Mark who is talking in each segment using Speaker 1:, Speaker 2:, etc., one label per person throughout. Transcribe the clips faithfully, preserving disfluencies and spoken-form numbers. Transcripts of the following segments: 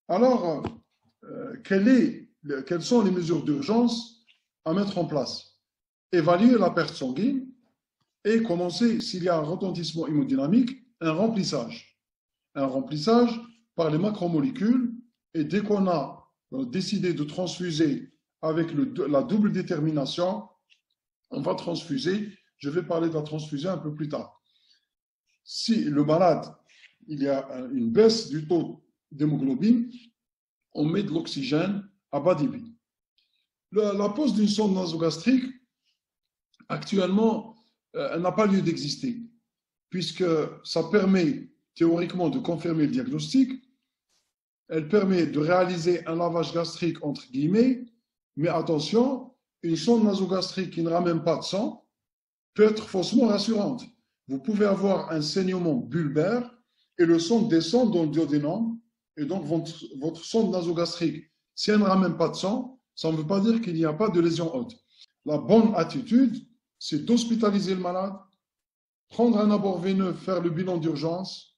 Speaker 1: Alors, euh, quelle est, quelles sont les mesures d'urgence à mettre en place? Évaluer la perte sanguine et commencer, s'il y a un retentissement hémodynamique, un remplissage. Un remplissage par les macromolécules. Et dès qu'on a décidé de transfuser avec le, la double détermination, on va transfuser. Je vais parler de la transfusion un peu plus tard. Si le malade, il y a une baisse du taux d'hémoglobine, on met de l'oxygène à bas débit. La, la pose d'une sonde nasogastrique, actuellement, euh, elle n'a pas lieu d'exister, puisque ça permet théoriquement de confirmer le diagnostic. Elle permet de réaliser un lavage gastrique entre guillemets, mais attention, une sonde nasogastrique qui ne ramène pas de sang peut être faussement rassurante. Vous pouvez avoir un saignement bulbaire et le sang descend dans le duodénum, et donc votre, votre sonde nasogastrique, si elle ne ramène pas de sang, ça ne veut pas dire qu'il n'y a pas de lésion haute. La bonne attitude, c'est d'hospitaliser le malade, prendre un abord veineux, faire le bilan d'urgence,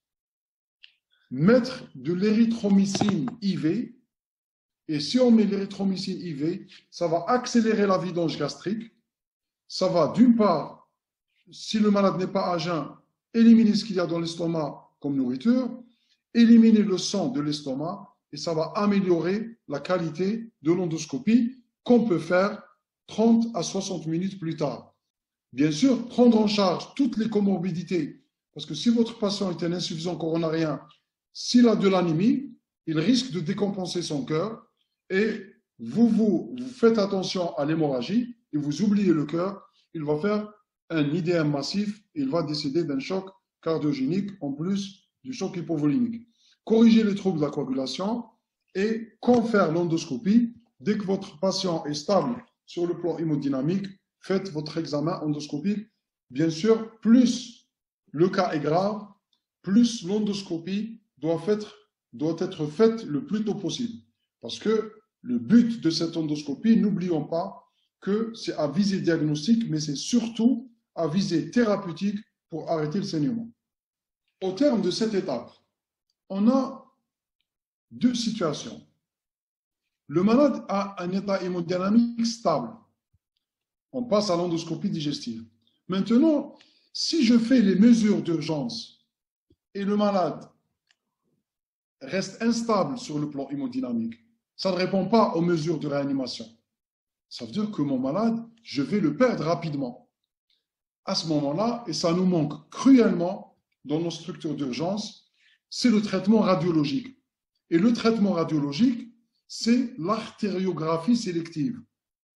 Speaker 1: mettre de l'érythromycine I V, et si on met l'érythromycine I V, ça va accélérer la vidange gastrique, ça va d'une part, si le malade n'est pas à jeun, éliminer ce qu'il y a dans l'estomac comme nourriture, éliminer le sang de l'estomac, et ça va améliorer la qualité de l'endoscopie qu'on peut faire trente à soixante minutes plus tard. Bien sûr, prendre en charge toutes les comorbidités, parce que si votre patient est un insuffisant coronarien, s'il a de l'anémie, il risque de décompenser son cœur et vous, vous, vous faites attention à l'hémorragie et vous oubliez le cœur, il va faire un I D M massif, il va décéder d'un choc cardiogénique en plus du choc hypovolémique. Corrigez les troubles de la coagulation et quand faire l'endoscopie, dès que votre patient est stable sur le plan hémodynamique, faites votre examen endoscopique. Bien sûr, plus le cas est grave, plus l'endoscopie doit être, doit être faite le plus tôt possible. Parce que le but de cette endoscopie, n'oublions pas que c'est à visée diagnostique, mais c'est surtout à visée thérapeutique pour arrêter le saignement. Au terme de cette étape, on a deux situations. Le malade a un état hémodynamique stable. On passe à l'endoscopie digestive. Maintenant, si je fais les mesures d'urgence et le malade reste instable sur le plan hémodynamique, ça ne répond pas aux mesures de réanimation. Ça veut dire que mon malade, je vais le perdre rapidement. À ce moment-là, et ça nous manque cruellement dans nos structures d'urgence, c'est le traitement radiologique. Et le traitement radiologique, c'est l'artériographie sélective.